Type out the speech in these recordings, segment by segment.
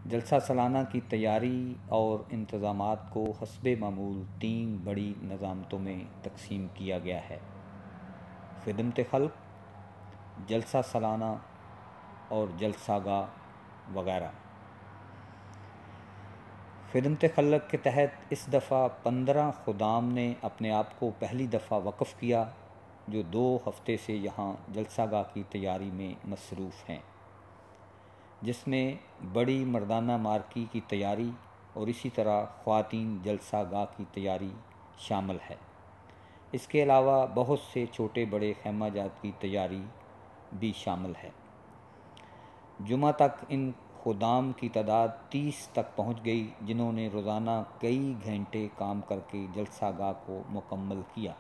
جلسہ سالانہ کی تیاری اور انتظامات کو حسب معمول 3 بڑی نظامتوں میں تقسیم کیا گیا ہے: خدمت خلق، جلسہ سالانہ اور جلسہ گاہ وغیرہ۔ خدمت خلق کے تحت اس دفعہ 15 خدام نے اپنے آپ کو پہلی دفعہ وقف کیا، جو 2 ہفتے سے یہاں جلسہ گاہ کی تیاری میں مصروف ہیں، جس میں بڑی مردانہ مارکی کی تیاری اور اسی طرح خواتین جلسہ گاہ کی تیاری شامل ہے۔ اس کے علاوہ بہت سے چھوٹے بڑے خیمہ جات کی تیاری بھی شامل ہے۔ جمعہ تک ان خدام کی تعداد 30 تک پہنچ گئی، جنہوں نے روزانہ کئی گھنٹے کام کر کے جلسہ گاہ کو مکمل کیا۔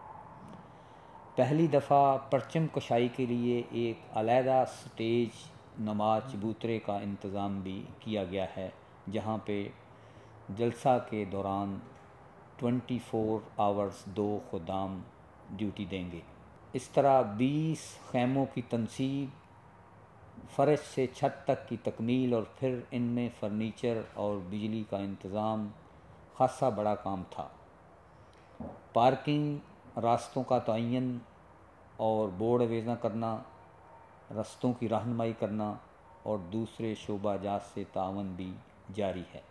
پہلی دفعہ پرچم کشائی کے لیے ایک علیحدہ سٹیج نما چبوترے کا انتظام بھی کیا گیا ہے، جہاں پہ جلسہ کے دوران 24 آورز 2 خدام ڈیوٹی دیں گے۔ اس طرح 20 خیموں کی تنصیب، فرش سے چھت تک کی تکمیل اور پھر ان میں فرنیچر اور بجلی کا انتظام خاصا بڑا کام تھا۔ پارکنگ، راستوں کا تعین اور بورڈ اویزاں کرنا، رستوں کی رہنمائی کرنا اور دوسرے شعبہ جات سے تعاون بھی جاری ہے۔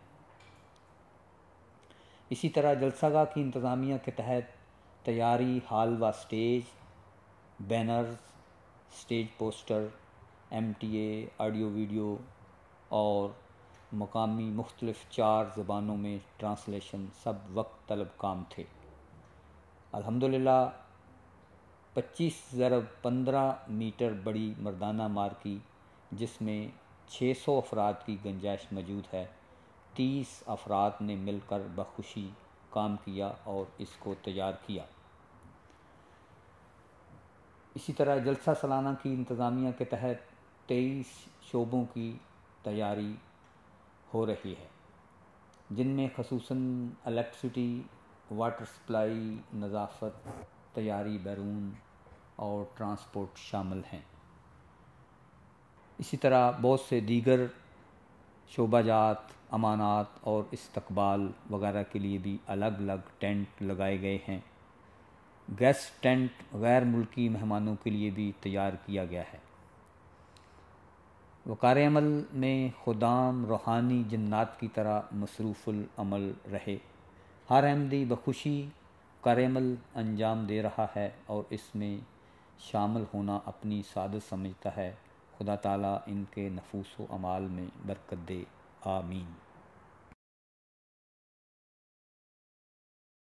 اسی طرح جلسہ گاہ کی انتظامیہ کے تحت تیاری ہال و stage, banners, stage poster, MTA، audio video اور مقامی مختلف 4 زبانوں میں ٹرانسلیشن سب وقت طلب کام تھے۔ الحمدللہ 25x15 میٹر بڑی مردانہ مارکی، جس میں 600 افراد کی گنجائش موجود ہے، 30 افراد نے مل کر بخوشی کام کیا اور اس کو تیار کیا۔ اسی طرح جلسہ سالانہ کی انتظامیہ کے تحت 23 شعبوں کی تیاری ہو رہی ہے، جن میں خصوصاً الیکٹرسٹی، واٹر سپلائی، نظافت، تیاری بیرون اور ٹرانسپورٹ شامل ہیں۔ اسی طرح بہت سے دیگر شعبہ جات، امانات اور استقبال وغیرہ کے لیے بھی الگ الگ ٹینٹ لگائے گئے ہیں۔ گیسٹ ٹینٹ غیر ملکی مہمانوں کے لیے بھی تیار کیا گیا ہے۔ وقار-عمل میں خدام روحانی جنات کی طرح مصروف العمل رہے۔ ہر احمدی بخوشی وقار-عمل انجام دے رہا ہے اور اس میں شامل ہونا اپنی سعادت سمجھتا ہے۔ خدا تعالیٰ ان کے نفوس و اعمال میں برکت دے، آمین۔